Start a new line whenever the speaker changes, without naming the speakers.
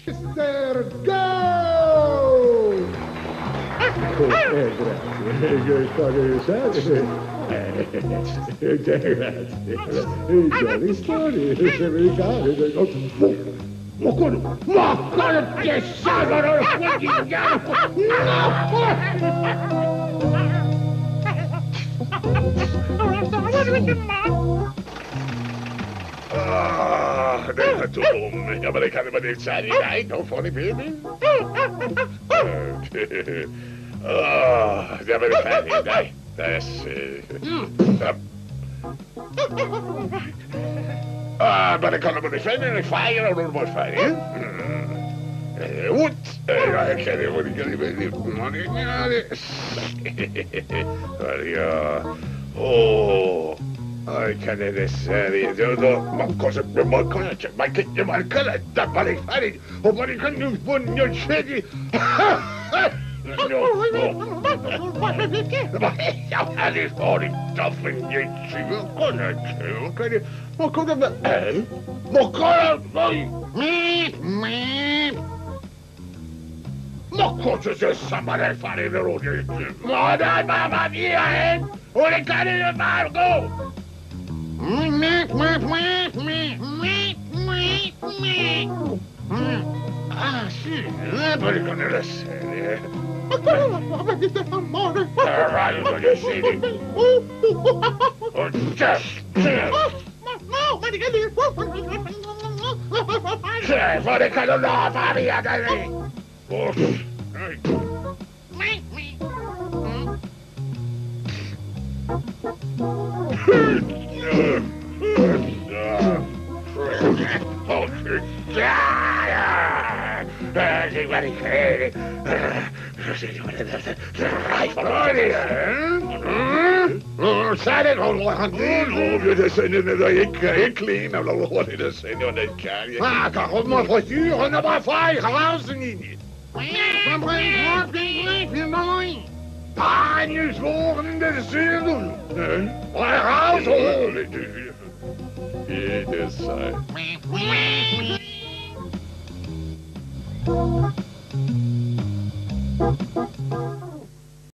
Mister Go! Grazie, che storie grazie. Già storie, se mi ricade. Ma quello che salvano
tu mi americani medizzani, dai, non fuori baby. Gli americani, dai. Sì. Ma le cose di femmine fai o non vuoi fare? Che devo dire? Oh, che ne serie, ma cosa c'è? Ma che ti manca la tappa dei fari? O poi che non scegli? Ma siamo fuori da finirci, ma cosa c'è? Ma cosa è? Ma cosa fai? Ma cosa c'è sapere fare le rodi? Ma dai, mamma mia, eh? O le cani del Marco! Ah, sì, perché nella serie. Ma quello la vedete amore? Non gli sedi. No, ma di che lì? Fuori che non la fa via da lì! Comment voiture, on n'a pas fait, rausnini. Panius worden de zin. Raus, hoor. It is